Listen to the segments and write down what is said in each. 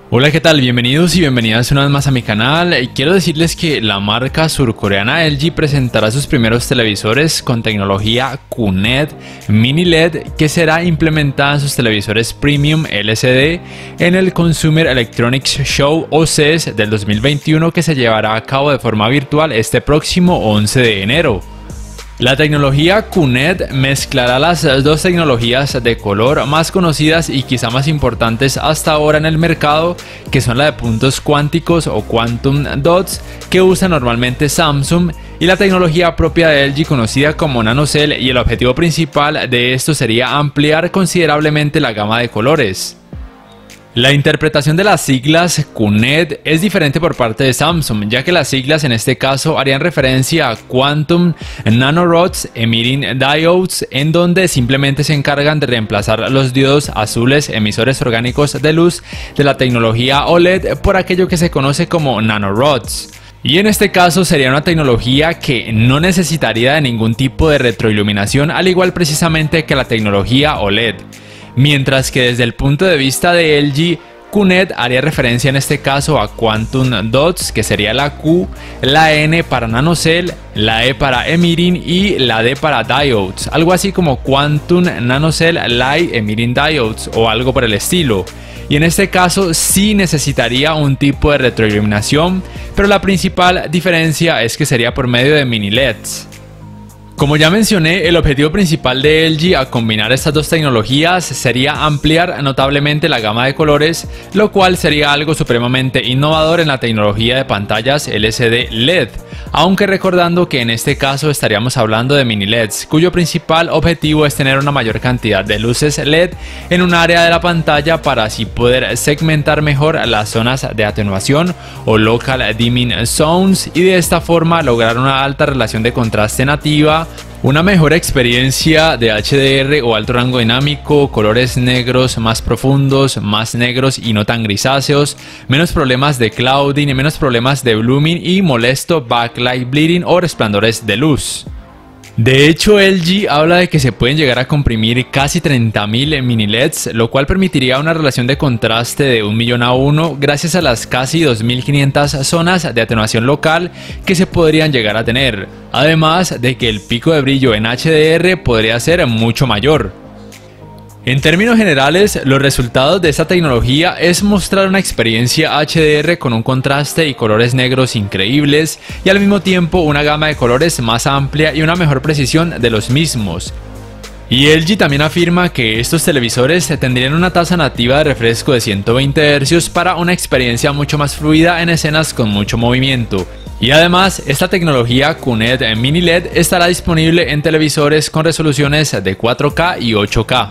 Hola, ¿qué tal? Bienvenidos y bienvenidas una vez más a mi canal. Quiero decirles que la marca surcoreana LG presentará sus primeros televisores con tecnología QNED Mini LED que será implementada en sus televisores Premium LCD en el Consumer Electronics Show o CES del 2021 que se llevará a cabo de forma virtual este próximo 11 de enero. La tecnología QNED mezclará las dos tecnologías de color más conocidas y quizá más importantes hasta ahora en el mercado, que son la de puntos cuánticos o Quantum Dots, que usa normalmente Samsung, y la tecnología propia de LG conocida como NanoCell, y el objetivo principal de esto sería ampliar considerablemente la gama de colores. La interpretación de las siglas QNED es diferente por parte de Samsung, ya que las siglas en este caso harían referencia a Quantum Nanorods Emitting Diodes, en donde simplemente se encargan de reemplazar los diodos azules emisores orgánicos de luz de la tecnología OLED por aquello que se conoce como nanorods. Y en este caso sería una tecnología que no necesitaría de ningún tipo de retroiluminación, al igual precisamente que la tecnología OLED. Mientras que desde el punto de vista de LG, QNED haría referencia en este caso a Quantum Dots, que sería la Q, la N para NanoCell, la E para Emitting y la D para Diodes, algo así como Quantum NanoCell Light Emitting Diodes o algo por el estilo. Y en este caso sí necesitaría un tipo de retroiluminación, pero la principal diferencia es que sería por medio de mini LEDs. Como ya mencioné, el objetivo principal de LG a combinar estas dos tecnologías sería ampliar notablemente la gama de colores, lo cual sería algo supremamente innovador en la tecnología de pantallas LCD LED, aunque recordando que en este caso estaríamos hablando de mini LEDs, cuyo principal objetivo es tener una mayor cantidad de luces LED en un área de la pantalla para así poder segmentar mejor las zonas de atenuación o local dimming zones y de esta forma lograr una alta relación de contraste nativa, una mejor experiencia de HDR o alto rango dinámico, colores negros más profundos, más negros y no tan grisáceos, menos problemas de clouding y menos problemas de blooming y molesto backlight bleeding o resplandores de luz. De hecho, LG habla de que se pueden llegar a comprimir casi 30.000 mini LEDs, lo cual permitiría una relación de contraste de 1.000.000:1 gracias a las casi 2.500 zonas de atenuación local que se podrían llegar a tener, además de que el pico de brillo en HDR podría ser mucho mayor. En términos generales, los resultados de esta tecnología es mostrar una experiencia HDR con un contraste y colores negros increíbles y al mismo tiempo una gama de colores más amplia y una mejor precisión de los mismos. Y LG también afirma que estos televisores tendrían una tasa nativa de refresco de 120 Hz para una experiencia mucho más fluida en escenas con mucho movimiento. Y además, esta tecnología QNED Mini LED estará disponible en televisores con resoluciones de 4K y 8K.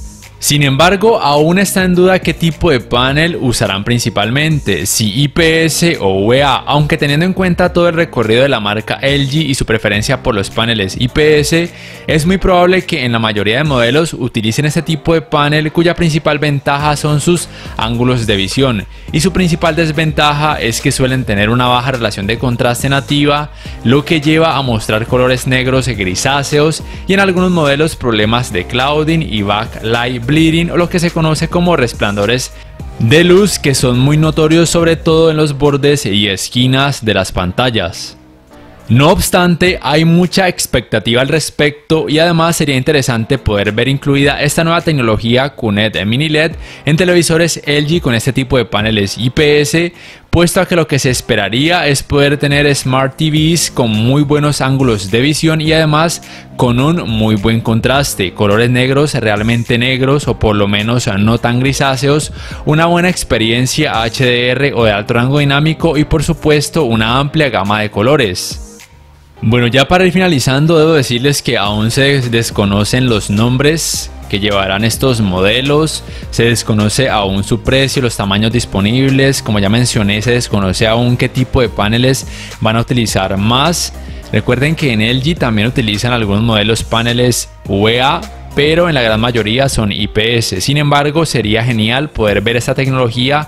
Sin embargo, aún está en duda qué tipo de panel usarán principalmente, si IPS o UVA, aunque teniendo en cuenta todo el recorrido de la marca LG y su preferencia por los paneles IPS, es muy probable que en la mayoría de modelos utilicen este tipo de panel cuya principal ventaja son sus ángulos de visión y su principal desventaja es que suelen tener una baja relación de contraste nativa, lo que lleva a mostrar colores negros y grisáceos y en algunos modelos problemas de clouding y backlight bleeding o lo que se conoce como resplandores de luz que son muy notorios sobre todo en los bordes y esquinas de las pantallas. No obstante, hay mucha expectativa al respecto y además sería interesante poder ver incluida esta nueva tecnología QNED Mini LED en televisores LG con este tipo de paneles IPS, puesto a que lo que se esperaría es poder tener Smart TVs con muy buenos ángulos de visión y además con un muy buen contraste, colores negros realmente negros o por lo menos no tan grisáceos, una buena experiencia HDR o de alto rango dinámico y por supuesto una amplia gama de colores. Bueno, ya para ir finalizando debo decirles que aún se desconocen los nombres que llevarán estos modelos, se desconoce aún su precio, los tamaños disponibles, como ya mencioné se desconoce aún qué tipo de paneles van a utilizar más. Recuerden que en LG también utilizan algunos modelos paneles UVA, pero en la gran mayoría son IPS. Sin embargo, sería genial poder ver esta tecnología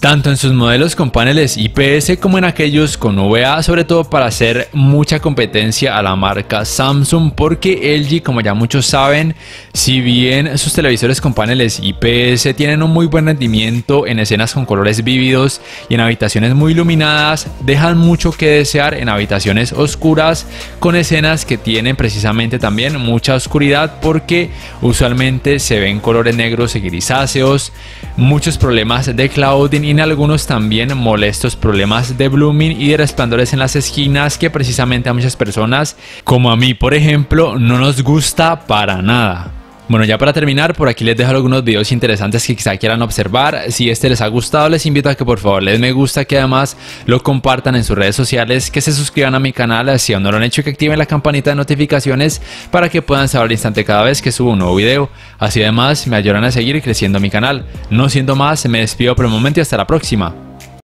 tanto en sus modelos con paneles IPS como en aquellos con VA, sobre todo para hacer mucha competencia a la marca Samsung, porque LG, como ya muchos saben, si bien sus televisores con paneles IPS tienen un muy buen rendimiento en escenas con colores vívidos y en habitaciones muy iluminadas, dejan mucho que desear en habitaciones oscuras con escenas que tienen precisamente también mucha oscuridad, porque usualmente se ven colores negros y grisáceos, muchos problemas de clouding y en algunos también molestos problemas de blooming y de resplandores en las esquinas que precisamente a muchas personas, como a mí por ejemplo, no nos gusta para nada. Bueno, ya para terminar, por aquí les dejo algunos videos interesantes que quizá quieran observar. Si este les ha gustado, les invito a que por favor les me gusta, que además lo compartan en sus redes sociales, que se suscriban a mi canal si aún no lo han hecho y que activen la campanita de notificaciones para que puedan saber al instante cada vez que subo un nuevo video. Así además me ayudan a seguir creciendo mi canal. No siendo más, me despido por el momento y hasta la próxima.